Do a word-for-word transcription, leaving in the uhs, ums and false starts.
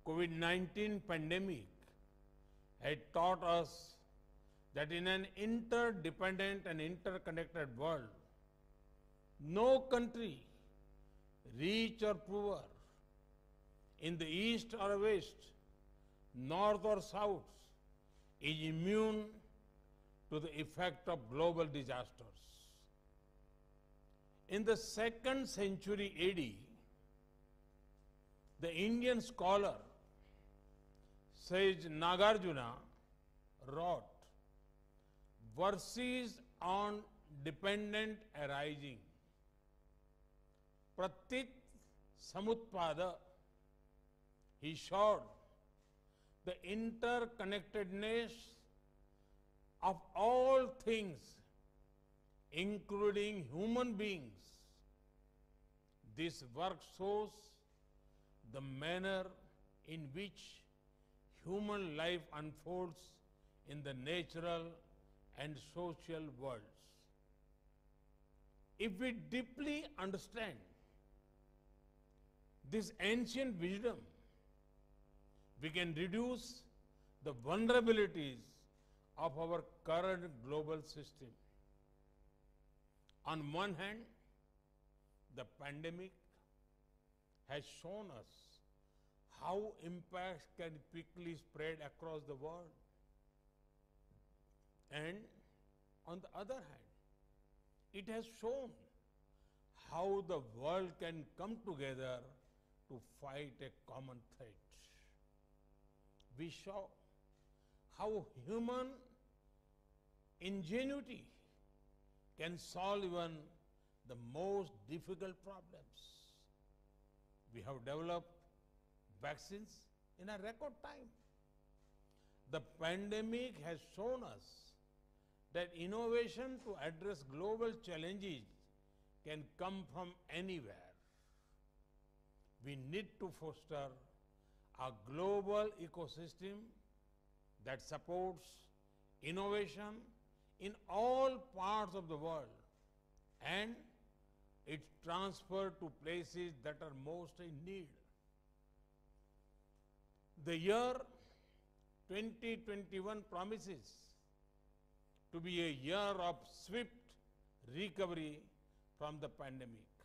COVID nineteen pandemic had taught us that in an interdependent and interconnected world, no country, rich or poor, in the east or west, north or south, is immune to the effect of global disasters. In the second century A D, the Indian scholar Sage Nagarjuna wrote verses on dependent arising. Pratit Samutpada, he showed the interconnectedness of all things, including human beings. This work shows the manner in which human life unfolds in the natural and social worlds. If we deeply understand this ancient wisdom, we can reduce the vulnerabilities of our current global system. On one hand, the pandemic has shown us how impacts can quickly spread across the world. And on the other hand, it has shown how the world can come together to fight a common threat. We saw how human ingenuity can solve even the most difficult problems. We have developed vaccines in a record time. The pandemic has shown us that innovation to address global challenges can come from anywhere. We need to foster a global ecosystem that supports innovation in all parts of the world and its transfer to places that are most in need. The year twenty twenty-one promises to be a year of swift recovery from the pandemic.